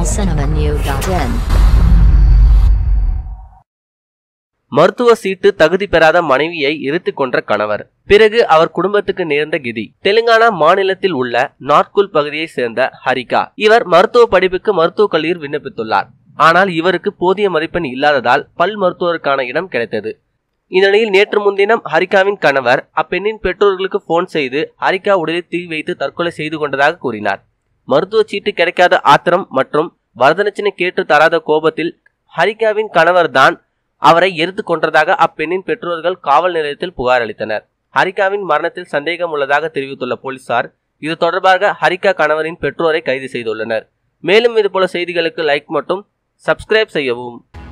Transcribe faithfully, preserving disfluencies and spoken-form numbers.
cinema new dot in. மருத்துவ சீட்டு தகுதி பெறாத மனைவியை எரித்துக் கொன்ற கணவர். பிறகு அவர் குடும்பத்துக்கு நேர்ந்த கதி. தெலுங்கானா மாநிலத்தில் உள்ள நார்குல் பகுதியை சேர்ந்த ஹரிகா. இவர் மருத்துவ படிப்புக்கு மருத்துவக் கல்லூரியில் விண்ணப்பித்துள்ளார். ஆனால் இவருக்கு போதிய மதிப்பெண் இல்லாததால் பல் மருத்துவருக்கான இடம் கிடைத்தது. இந்நிலையில் நேற்று முன்தினம் ஹரிகாவின் கணவர் அப்பெண்ணின் பெற்றோர்களுக்கு போன் செய்து ஹரிகா உடலில் தீ வைத்து தற்கொலை செய்து கொண்டதாக கூறினார். மருத்துவ சீட்டு கிடைக்காத ஆத்திரம் மற்றும் வரதட்சணை கேட்டு தராத கோபத்தில் ஹரிகாவின் கணவர் தான் அவரை எரித்து கொன்றதாக அப்பெண்ணின் பெற்றோர்கள் காவல் நிலையத்தில் புகார் அளித்தனர். ஹரிகாவின் மரணத்தில் சந்தேகம் உள்ளதாக தெரிவித்துள்ள போலீசார் இது தொடர்பாக ஹரிகா கணவரின் பெற்றோரை கைது செய்துள்ளனர். மேலும் இதுபோல செய்திகளுக்கு லைக் மற்றும் சப்ஸ்கிரைப் செய்யவும்.